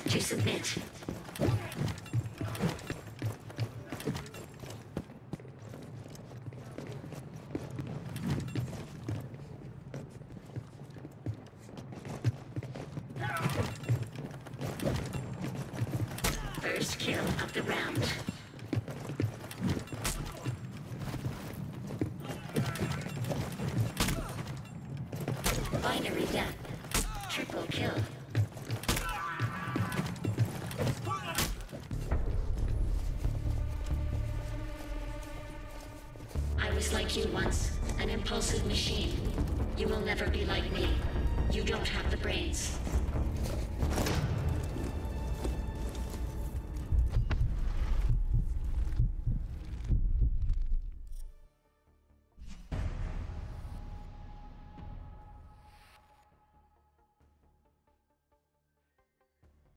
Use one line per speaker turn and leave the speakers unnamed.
to submit. First kill of the round. Binary death. Triple kill. I was like you once, an impulsive machine. You will never be like me. You don't have the brains.